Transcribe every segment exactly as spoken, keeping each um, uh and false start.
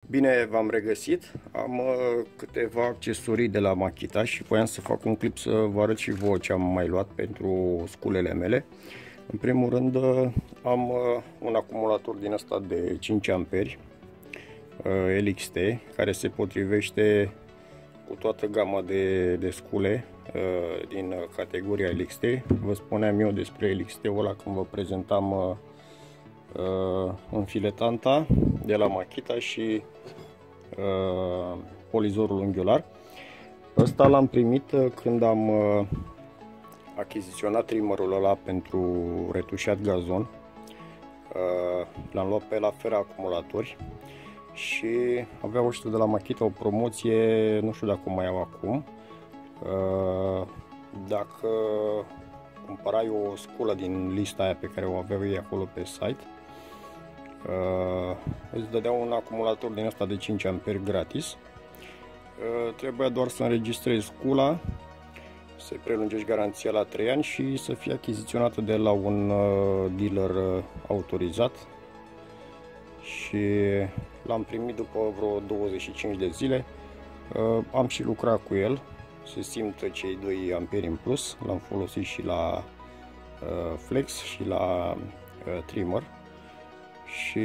Bine, v-am regăsit. Am uh, câteva accesorii de la Makita și voiam să fac un clip să vă arăt și vouă ce am mai luat pentru sculele mele. În primul rând am uh, un acumulator din ăsta de cinci amperi uh, L X T, care se potrivește cu toată gama de, de scule uh, din categoria L X T. Vă spuneam eu despre L X T-ul ăla când vă prezentam uh, uh, înfiletanta de la Makita și uh, polizorul unghiular. Ăsta l-am primit când am uh, achiziționat trimmerul ăla pentru retușat gazon. Uh, l-am luat pe la Fera Acumulatori și aveau ăștia de la Makita o promoție, nu știu dacă o mai au acum. Uh, dacă cumpărai o sculă din lista aia pe care o aveau ei acolo pe site, Uh, îți dădea un acumulator din asta de cinci amperi gratis. uh, Trebuia doar să înregistrezi scula, să prelungești garanția la trei ani și să fie achiziționată de la un uh, dealer uh, autorizat. Și l-am primit după vreo douăzeci și cinci de zile. uh, Am și lucrat cu el, se simtă cei doi amperi în plus. L-am folosit și la uh, flex și la uh, trimmer. Și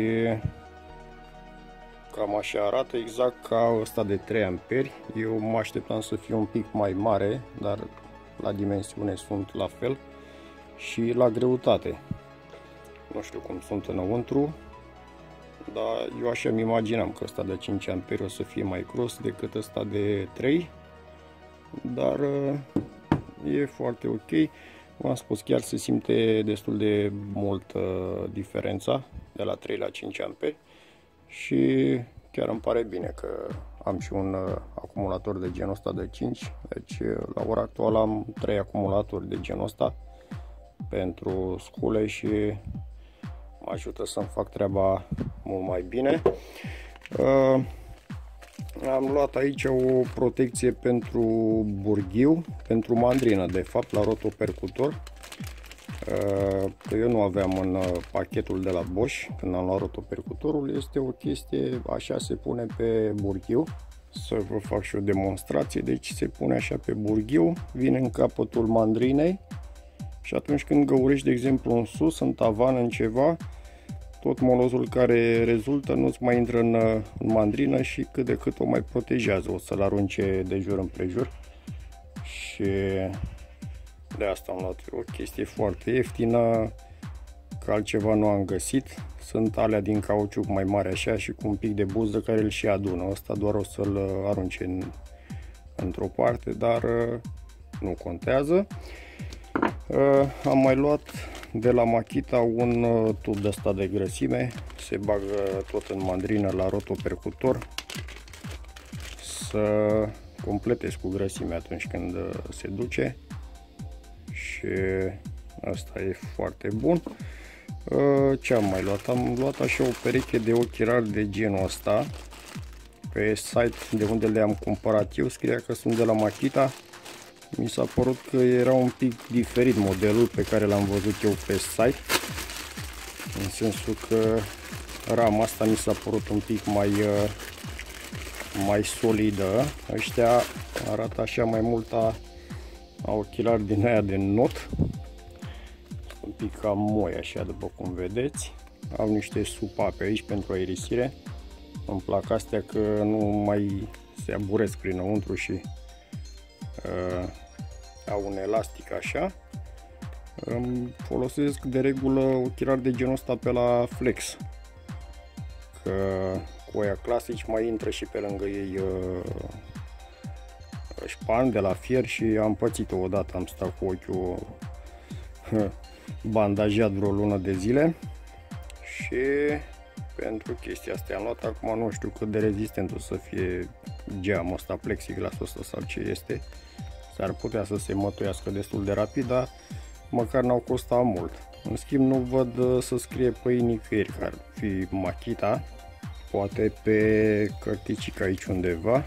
cam așa arată, exact ca ăsta de trei amperi. Eu mă așteptam să fie un pic mai mare, dar la dimensiune sunt la fel. Și la greutate, nu știu cum sunt înăuntru, dar eu așa îmi imaginam că ăsta de cinci amperi o să fie mai gros decât ăsta de trei. Dar e foarte ok. V-am spus, chiar se simte destul de mult uh, diferența de la trei la cinci amperi și chiar îmi pare bine că am și un uh, acumulator de genul ăsta de cinci. Deci uh, la ora actuală am trei acumulatori de genul ăsta pentru scule și mă ajută să-mi fac treaba mult mai bine. Uh, Am luat aici o protecție pentru burghiu, pentru mandrină, de fapt, la rotopercutor. Că eu nu aveam în pachetul de la Bosch când am luat rotopercutorul. Este o chestie, așa se pune pe burghiu. Să vă fac și o demonstrație. Deci se pune așa pe burghiu, vine în capătul mandrinei și atunci când găurești, de exemplu, în sus, în tavan, în ceva, tot molozul care rezultă nu-ți mai intră în, în mandrină și cât de cât o mai protejează. O să-l arunce de jur împrejur. Și de asta am luat o chestie foarte ieftină, că altceva nu am găsit. Sunt alea din cauciuc mai mari așa și cu un pic de buzdă care îl și adună. Ăsta doar o să-l arunce în, într-o parte, dar nu contează. Am mai luat de la Makita un uh, tub de ăsta de grăsime, se bagă tot în mandrină la rotopercutor, să completezi cu grăsime atunci când uh, se duce și asta e foarte bun. Uh, ce am mai luat? Am luat așa o pereche de ochelari de genul ăsta. Pe site de unde le-am cumpărat eu scria că sunt de la Makita. Mi s-a părut că era un pic diferit modelul pe care l-am văzut eu pe site, în sensul că rama asta mi s-a părut un pic mai, mai solidă. Ăștia arată așa mai mult a, a ochelari din aia de not, un pic cam moi așa, după cum vedeți. Au niște supape aici pentru aerisire. Îmi plac astea că nu mai se aburesc prinăuntru și uh, au un elastic așa. Îmi folosesc de regulă ochelari de genul ăsta pe la flex, că cu aia clasici mai intră și pe lângă ei uh, șpan de la fier și am pățit-o odată, am stat cu ochiul uh, bandajat vreo lună de zile și pentru chestia asta am luat. Acum nu știu cât de rezistent o să fie geamul ăsta, plexiglasul ăsta sau ce este. S-ar putea să se mătuiască destul de rapid, dar măcar n-au costat mult. În schimb, nu văd să scrie pe nicăieri că ar fi Makita. Poate pe cărticică aici undeva,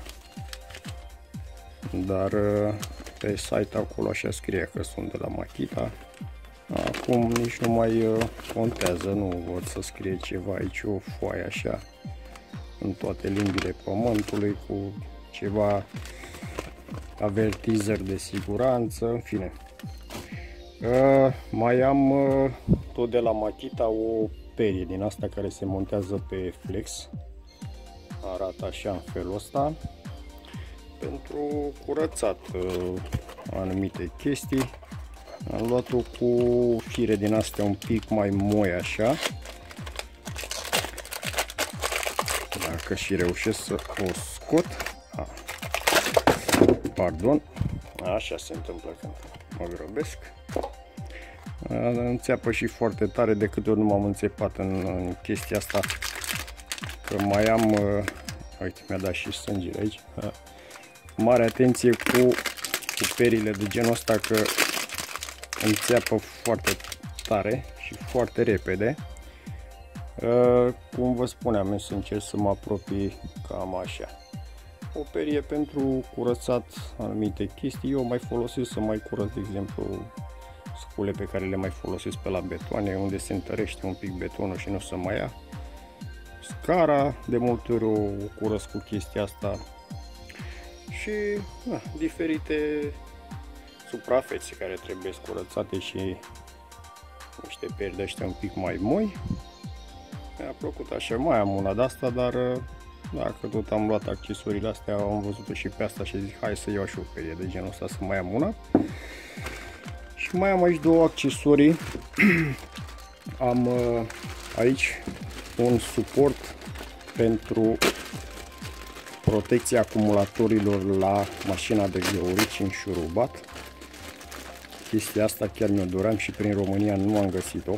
dar pe site acolo așa scrie că sunt de la Makita. Acum nici nu mai contează, nu văd să scrie ceva aici, o foaie așa în toate limbile pământului, cu ceva avertizări de siguranță, în fine. Uh, mai am uh, tot de la Makita o perie din asta care se montează pe flex. Arată așa în felul ăsta. Pentru curățat uh, anumite chestii. Am luat-o cu fire din astea un pic mai moi așa. Dacă și reușesc să o scot. A. Pardon. Așa se întâmplă când mă grăbesc. Înțeapă și foarte tare, de câte ori nu m-am înțepat în, în chestia asta. Că mai am, uh, uite, mi-a dat și sângele aici. Uh, mare atenție cu, cu perile de genul ăsta, că înțeapă foarte tare și foarte repede. Uh, cum vă spuneam, eu să încerc să mă apropii cam așa. O perie pentru curățat anumite chestii. Eu mai folosesc să mai curăț, de exemplu, scule pe care le mai folosesc pe la betoane, unde se întărește un pic betonul și nu se mai ia. Scara, de multe ori o curăț cu chestia asta. Și na, diferite suprafețe care trebuie curățate și niște peri de ăștia un pic mai moi. Mi-a plăcut așa, mai am una de asta, dar dacă tot am luat accesoriile astea, am văzut-o și pe asta și zic hai să iau și o perie de genul ăsta, să mai am una. Și mai am aici două accesorii. Am aici un suport pentru protecția acumulatorilor la mașina de găurici înșurubat. Chestia asta chiar mi-o doream și prin România nu am găsit-o.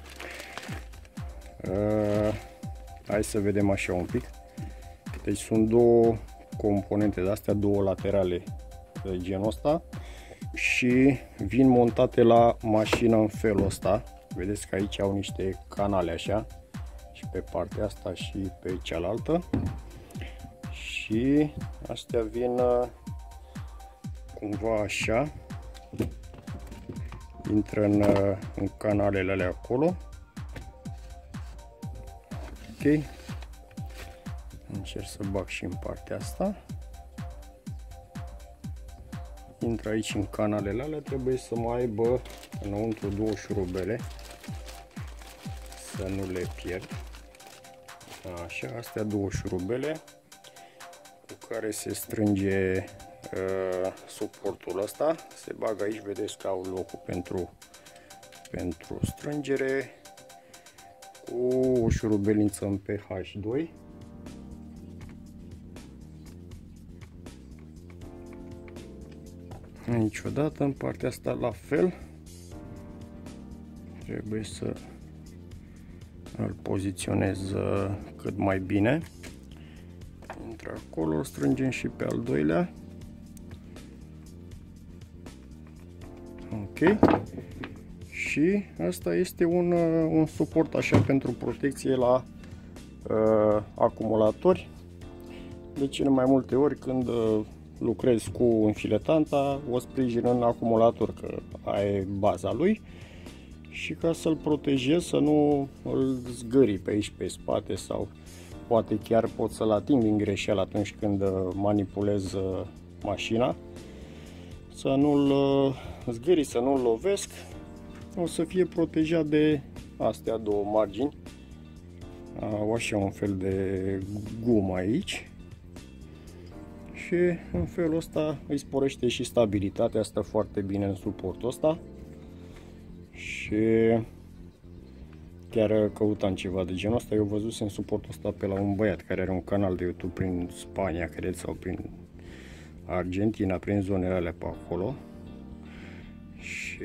Uh, hai să vedem așa un pic. Deci sunt două componente de astea, două laterale de genul ăsta și vin montate la mașină în felul ăsta. Vedeți că aici au niște canale așa și pe partea asta și pe cealaltă. Și astea vin cumva așa, intră în, în canalele alea acolo. Ok, încerc să bag și în partea asta. Intră aici în canalele alea, trebuie să mai aibă înăuntru două șurubele, să nu le pierd. Așa, astea două șurubele cu care se strânge uh, suportul ăsta. Se bagă aici, vedeți că au locul pentru, pentru strângere, cu o șurubelință în P H doi. Niciodată în partea asta la fel. Trebuie să îl poziționez cât mai bine. Intră acolo, îl strângem și pe al doilea. Ok. Și asta este un, un suport așa pentru protecție la uh, acumulatori. De cele mai multe ori când uh, lucrez cu înfiletanta, o sprijin în acumulator, că aia e baza lui. Și ca să-l protejez, să nu îl zgâri pe aici pe spate sau poate chiar pot să-l ating din greșeală atunci când manipulez mașina. Să nu-l zgâri, să nu-l lovesc. O să fie protejat de astea două margini. Au așa un fel de gumă aici. Și în felul ăsta îi sporește și stabilitatea, asta foarte bine în suportul ăsta. Și chiar căutam ceva de genul ăsta. Eu văzusem suportul ăsta pe la un băiat care are un canal de YouTube prin Spania, cred, sau prin Argentina, prin zonele alea pe acolo. Și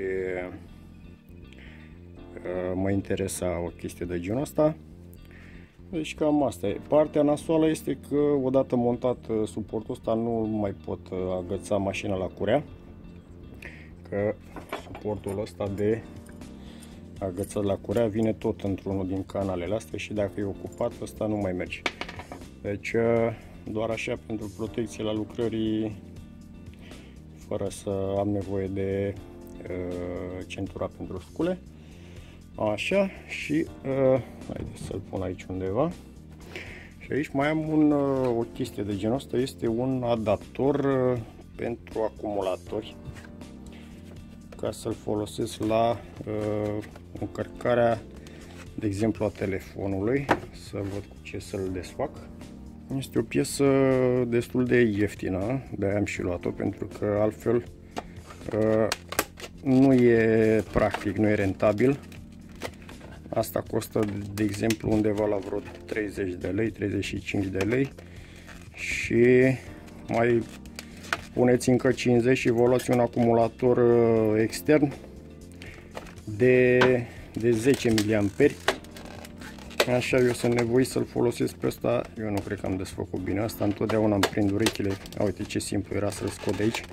uh, mă interesa o chestie de genul ăsta. Deci cam asta e. Partea nasoală este că odată montat suportul ăsta nu mai pot agăța mașina la curea, că suportul ăsta de agățat la curea vine tot într-unul din canalele astea și dacă e ocupat, ăsta nu mai merge. Deci doar așa pentru protecție la lucrării, fără să am nevoie de uh, centura pentru scule. Așa, și uh, haideți să-l pun aici undeva. Și aici mai am un, o chestie de genul ăsta, este un adaptor pentru acumulatori, ca să-l folosesc la uh, încărcarea, de exemplu, a telefonului. Să văd cu ce să-l desfac. Este o piesă destul de ieftină, de-aia am și luat-o, pentru că altfel uh, nu e practic, nu e rentabil. Asta costă, de exemplu, undeva la vreo treizeci de lei, treizeci și cinci de lei și mai puneți încă cincizeci și vă luați un acumulator extern de, de zece miliamperi. Așa, eu sunt nevoit să-l folosesc pe ăsta. Eu nu cred că am desfăcut bine asta, întotdeauna îmi prind urechile. A, uite ce simplu era să-l scot de aici.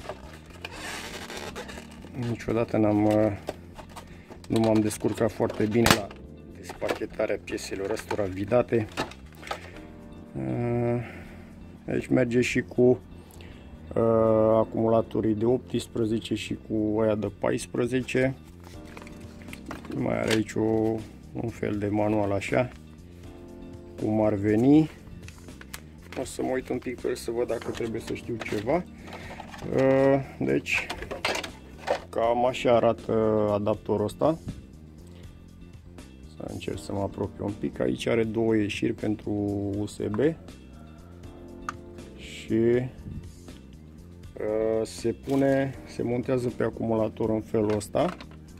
Niciodată n-am nu m-am descurcat foarte bine la despachetarea pieselor ăstora vidate. Aici merge și cu uh, acumulatorii de optsprezece și cu aia de paisprezece. Mai are aici o, un fel de manual așa, cum ar veni. O să mă uit un pic pe el să văd dacă trebuie să știu ceva. Uh, deci, cam așa arată adaptorul ăsta. Să încerc să mă apropiu un pic. Aici are două ieșiri pentru U S B și uh, se pune, se montează pe acumulator în felul ăsta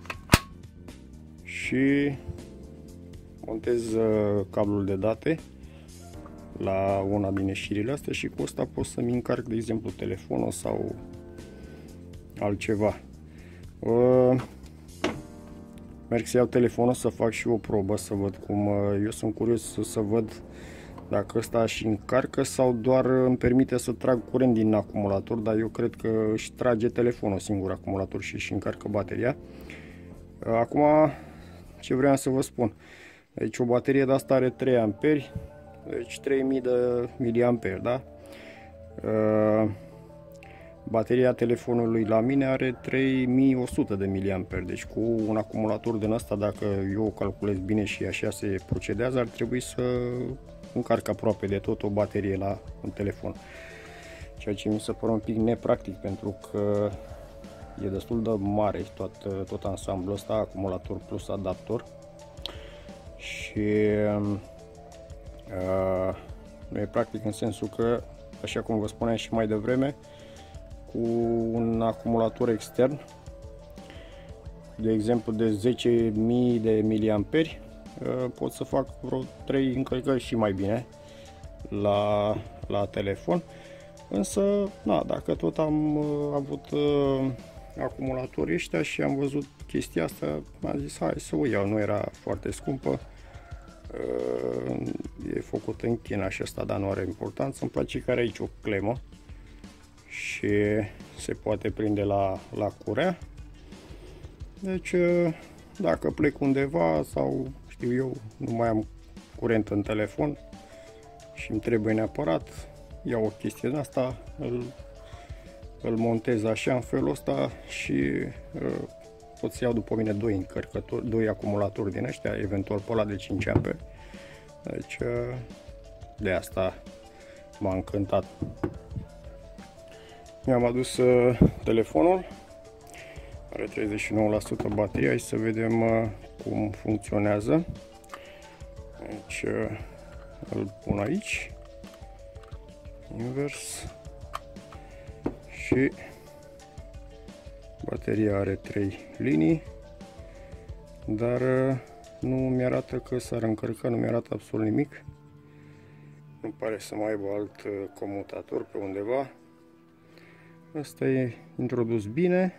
și montez uh, cablul de date la una din ieșirile astea și cu asta pot să-mi încarc, de exemplu, telefonul sau altceva. Uh, merg să iau telefonul să fac și o probă, să văd cum. Uh, eu sunt curios să, să văd dacă ăsta și încarcă sau doar îmi permite să trag curent din acumulator, dar eu cred că își trage telefonul singur acumulator și își încarcă bateria. Uh, acum, ce vreau să vă spun? Deci o baterie de asta are trei amperi, deci trei mii de miliamperi, da? Uh, Bateria telefonului la mine are trei mii o sută de miliamperi, deci cu un acumulator din asta, dacă eu o calculez bine și așa se procedează, ar trebui să încarc aproape de tot o baterie la un telefon. Ceea ce mi se pare un pic nepractic, pentru că e destul de mare tot, tot ansamblul ăsta, acumulator plus adaptor. Și uh, nu e practic în sensul că, așa cum vă spuneam și mai devreme, cu un acumulator extern, de exemplu de zece mii de miliamperi, pot să fac vreo trei încărcări și mai bine la, la telefon. Însă, na, dacă tot am avut uh, acumulatorii ăștia și am văzut chestia asta, am zis hai să o iau, nu era foarte scumpă. Uh, e făcut în China și asta, dar nu are importanță. Îmi place că are aici o clemă și se poate prinde la, la curea. Deci dacă plec undeva sau știu eu, nu mai am curent în telefon și îmi trebuie neapărat, iau o chestie din asta, îl, îl montez așa în felul ăsta și uh, pot să iau după mine doi încărcători, doi acumulatori din ăștia, eventual pe ăla de cinci amperi. Deci uh, de asta m-a încântat. Mi-am adus uh, telefonul, are treizeci și nouă la sută baterie, hai să vedem uh, cum funcționează. Deci uh, îl pun aici, invers, și bateria are trei linii, dar uh, nu mi-arată că s-ar încărca, nu mi-arată absolut nimic. Nu pare să mai aibă alt uh, comutator pe undeva. Asta e introdus bine.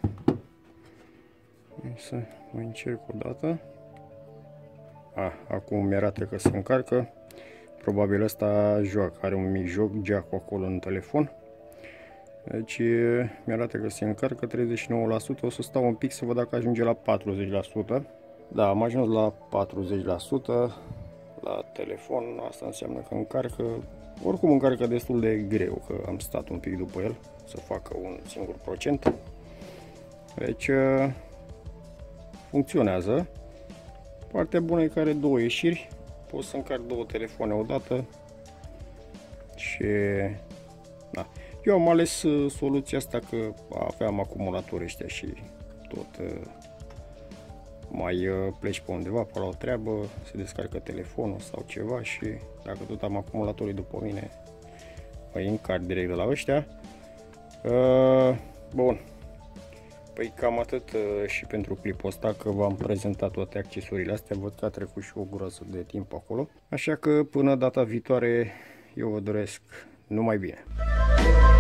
Să mai încerc o dată. A, acum mi-arată că se încarcă. Probabil ăsta joacă, are un mic joc, jack-ul acolo în telefon. Deci mi-arată că se încarcă treizeci și nouă la sută. O să stau un pic să văd dacă ajunge la patruzeci la sută. Da, am ajuns la patruzeci la sută la telefon. Asta înseamnă că încarcă. Oricum încarcă destul de greu, că am stat un pic după el să facă un singur procent. Deci funcționează. Partea bună e că are două ieșiri. Pot să încarc două telefoane odată. Și da. Eu am ales soluția asta că aveam acumulatori ăștia și tot mai pleci pe undeva, pe la o treabă, se descarcă telefonul sau ceva și dacă tot am acumulatorii după mine, mai încarc direct de la ăștia. Bun. Păi cam atât și pentru clipul ăsta, că v-am prezentat toate accesorile astea, văd că a trecut și o groază de timp acolo. Așa că până data viitoare eu vă doresc numai bine.